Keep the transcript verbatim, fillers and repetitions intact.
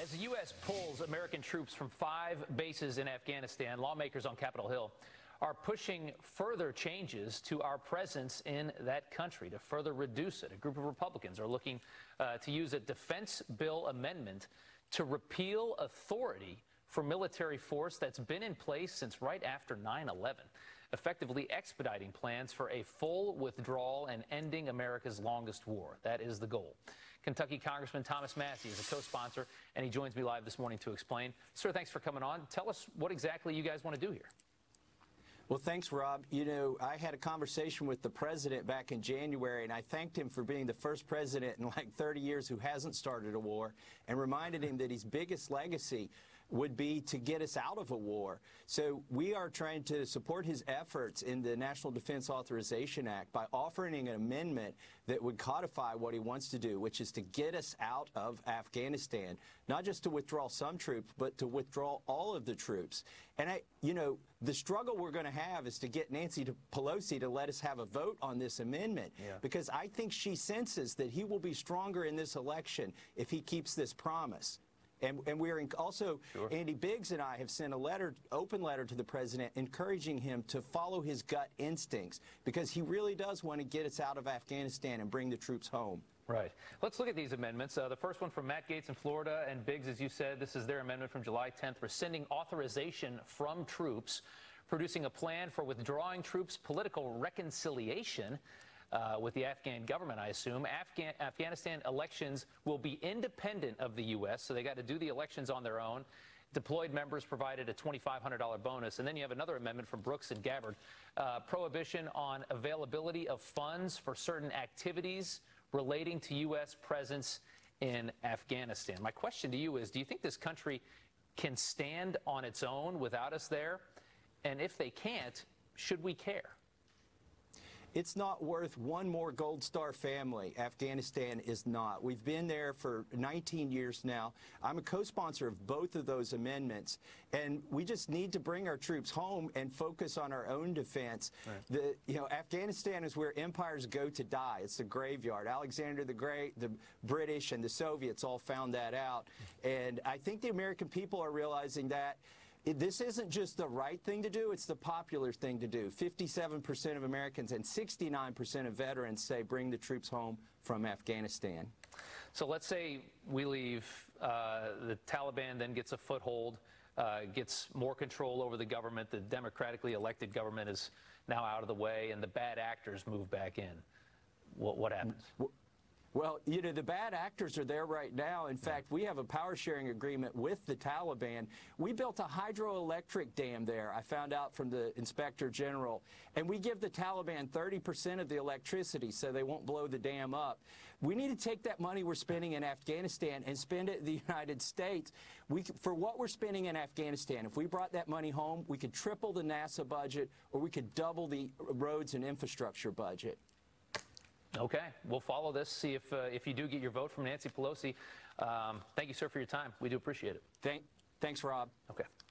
As the U S pulls American troops from five bases in Afghanistan, lawmakers on Capitol Hill are pushing further changes to our presence in that country to further reduce it. A group of Republicans are looking uh, to use a defense bill amendment to repeal authority for military force that's been in place since right after nine eleven, effectively expediting plans for a full withdrawal and ending America's longest war. That is the goal. Kentucky Congressman Thomas Massie is a co-sponsor, and he joins me live this morning to explain. Sir, thanks for coming on. Tell us what exactly you guys want to do here. Well, thanks, Rob. You know, I had a conversation with the president back in January, and I thanked him for being the first president in like thirty years who hasn't started a war, and reminded him that his biggest legacy would be to get us out of a war. So we are trying to support his efforts in the National Defense Authorization Act by offering an amendment that would codify what he wants to do, which is to get us out of Afghanistan, not just to withdraw some troops, but to withdraw all of the troops. And, I, you know, the struggle we're going to have is to get Nancy Pelosi to let us have a vote on this amendment, yeah. because I think she senses that he will be stronger in this election if he keeps this promise. And, and we're also, sure. Andy Biggs and I have sent a letter, open letter to the president encouraging him to follow his gut instincts, because he really does want to get us out of Afghanistan and bring the troops home. Right. Let's look at these amendments. Uh, the first one from Matt Gaetz in Florida and Biggs, as you said, this is their amendment from July tenth, rescinding authorization from troops, producing a plan for withdrawing troops, political reconciliation Uh, with the Afghan government, I assume. Afghan Afghanistan elections will be independent of the U S, so they got to do the elections on their own. Deployed members provided a twenty-five hundred dollar bonus. And then you have another amendment from Brooks and Gabbard, uh, prohibition on availability of funds for certain activities relating to U S presence in Afghanistan. My question to you is, do you think this country can stand on its own without us there? And if they can't, should we care? It's not worth one more Gold Star family. Afghanistan is not. We've been there for nineteen years now. I'm a co-sponsor of both of those amendments, and we just need to bring our troops home and focus on our own defense. Right. The, you know, Afghanistan is where empires go to die. It's the graveyard. Alexander the Great, the British, and the Soviets all found that out. And I think the American people are realizing that. It, this isn't just the right thing to do, it's the popular thing to do. fifty-seven percent of Americans and sixty-nine percent of veterans say bring the troops home from Afghanistan. So let's say we leave, uh, the Taliban then gets a foothold, uh, gets more control over the government, the democratically elected government is now out of the way, and the bad actors move back in. What, what happens? Well, Well, you know, the bad actors are there right now. In fact, we have a power sharing agreement with the Taliban. We built a hydroelectric dam there, I found out from the Inspector General. And we give the Taliban thirty percent of the electricity so they won't blow the dam up. We need to take that money we're spending in Afghanistan and spend it in the United States. We, for what we're spending in Afghanistan, if we brought that money home, we could triple the NASA budget, or we could double the roads and infrastructure budget. Okay, we'll follow this, see if uh, if you do get your vote from Nancy Pelosi. Um, thank you, sir, for your time. We do appreciate it. Thank, thanks, Rob. Okay.